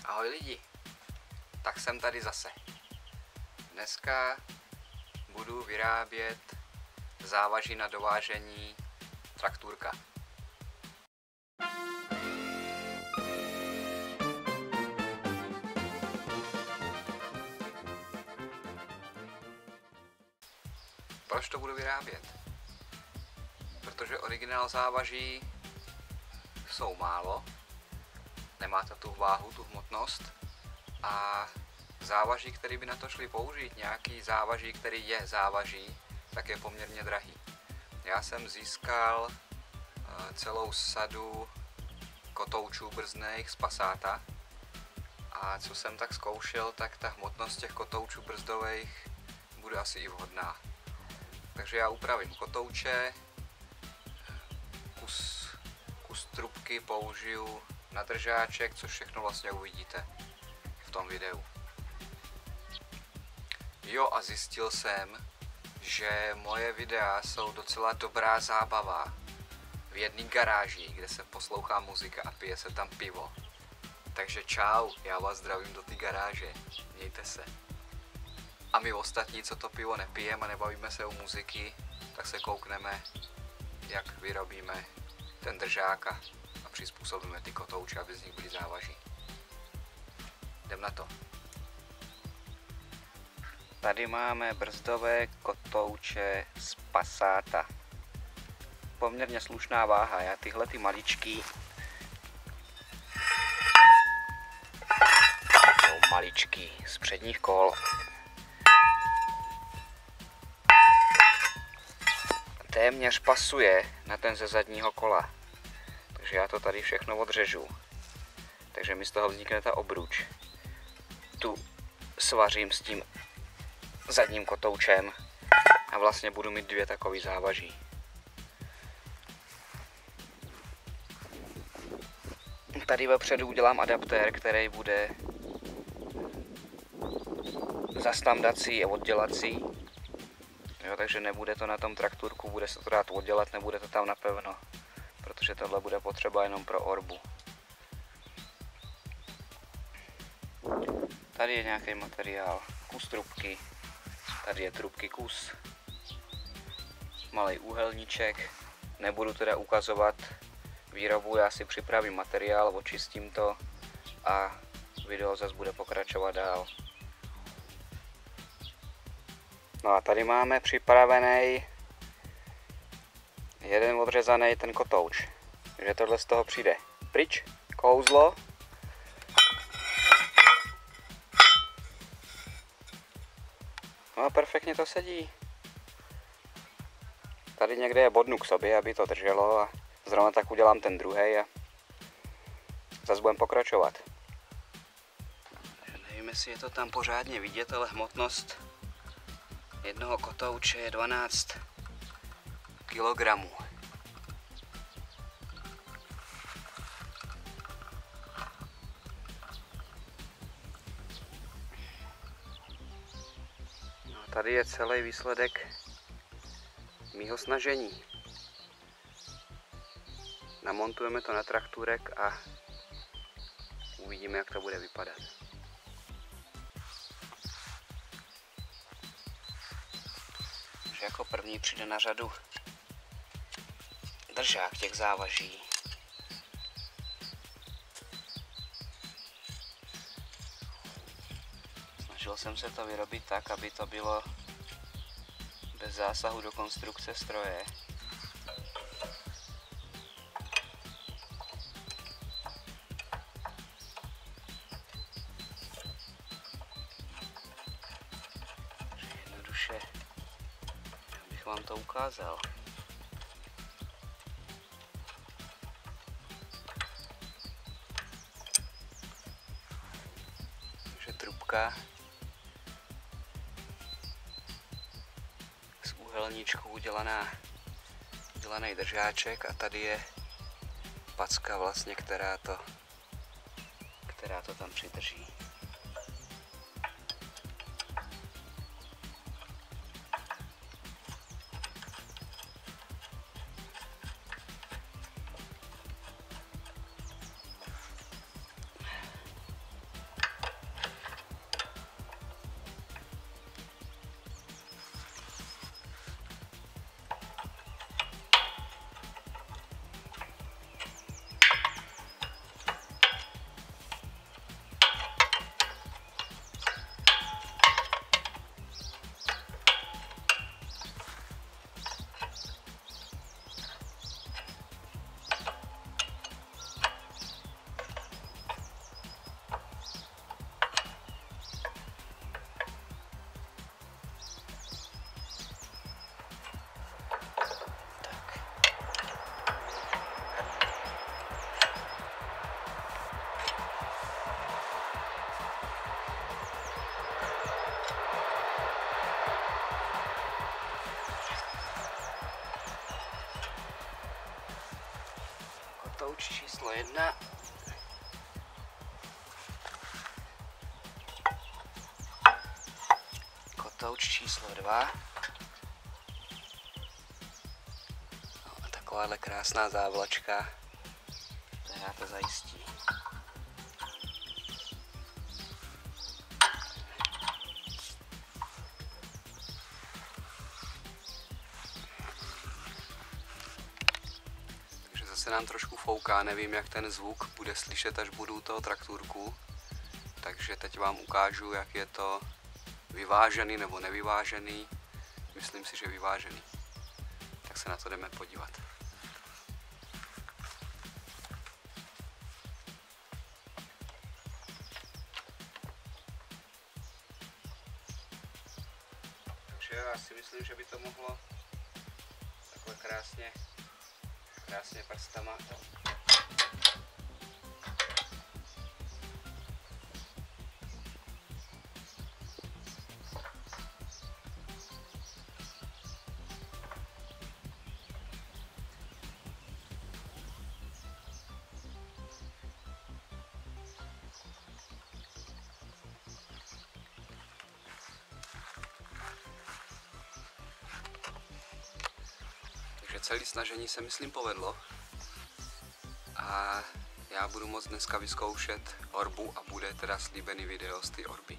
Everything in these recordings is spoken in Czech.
Ahoj lidi, tak jsem tady zase. Dneska budu vyrábět závaží na dovážení traktůrka. Proč to budu vyrábět? Protože originál závaží jsou málo, nemá to tu váhu, tu hmotnost a závaží, který by na to šli použít, nějaký závaží, který je závaží, tak je poměrně drahý. Já jsem získal celou sadu kotoučů brzdných z Passata a co jsem tak zkoušel, tak ta hmotnost těch kotoučů brzdových bude asi i vhodná. Takže já upravím kotouče, kus trubky použiju na držáček, což všechno vlastně uvidíte v tom videu. Jo, a zjistil jsem, že moje videa jsou docela dobrá zábava v jedné garáži, kde se poslouchá muzika a pije se tam pivo. Takže čau, já vás zdravím do té garáže, mějte se. A my ostatní, co to pivo nepijeme a nebavíme se o muziky, tak se koukneme, jak vyrobíme ten držák a přizpůsobíme ty kotouče, aby z nich byly závaží. Jdem na to. Tady máme brzdové kotouče z Passata. Poměrně slušná váha, já tyhle ty maličký jsou maličký z předních kol. Téměř pasuje na ten ze zadního kola. Takže já to tady všechno odřežu. Takže mi z toho vznikne ta obruč. Tu svařím s tím zadním kotoučem a vlastně budu mít dvě takové závaží. Tady vepředu udělám adaptér, který bude zastandací a oddělací. Jo, takže nebude to na tom traktůrku, bude se to dát oddělat, nebude to tam napevno, protože tohle bude potřeba jenom pro orbu. Tady je nějaký materiál, kus trubky, tady je trubky kus, malý úhelníček, nebudu teda ukazovat výrobu, já si připravím materiál, očistím to a video zase bude pokračovat dál. No a tady máme připravený jeden odřezaný ten kotouč, takže tohle z toho přijde pryč, kouzlo. No a perfektně to sedí. Tady někde je bodnu k sobě, aby to drželo a zrovna tak udělám ten druhý a zase budeme pokračovat. Nevím, jestli je to tam pořádně vidět, ale hmotnost jednoho kotouče je 12 kg. No, tady je celý výsledek mýho snažení. Namontujeme to na traktůrek a uvidíme, jak to bude vypadat. Jako první přijde na řadu držák těch závaží. Snažil jsem se to vyrobit tak, aby to bylo bez zásahu do konstrukce stroje. Jednoduše vám to ukázal. Takže trubka z úhelníčku udělaný držáček a tady je packa vlastně, která to tam přidrží. číslo 1. Kotouč číslo 2. No a takováhle krásná závlačka, která to zajistí. Se nám trošku fouká, nevím, jak ten zvuk bude slyšet, až budu u toho traktůrku. Takže teď vám ukážu, jak je to vyvážený nebo nevyvážený. Myslím si, že vyvážený. Tak se na to jdeme podívat. Takže já si myslím, že by to mohlo takhle krásně prstama. Takže celé snažení se myslím povedlo. A já budu moct dneska vyzkoušet orbu a bude teda slíbený video z té orby.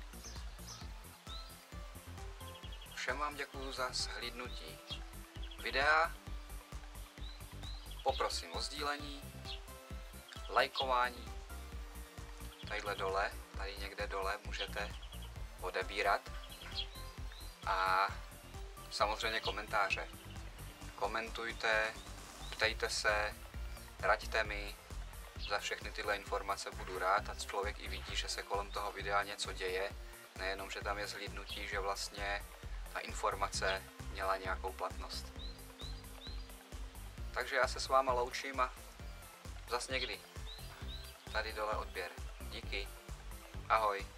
Všem vám děkuju za shlédnutí videa. Poprosím o sdílení, lajkování. Tadyhle dole, tady někde dole můžete odebírat. A samozřejmě komentáře. Komentujte, ptejte se, raďte mi, za všechny tyhle informace budu rád a člověk i vidí, že se kolem toho videa něco děje, nejenom, že tam je zhlídnutí, že vlastně ta informace měla nějakou platnost. Takže já se s váma loučím a zas někdy. Tady dole odběr. Díky. Ahoj.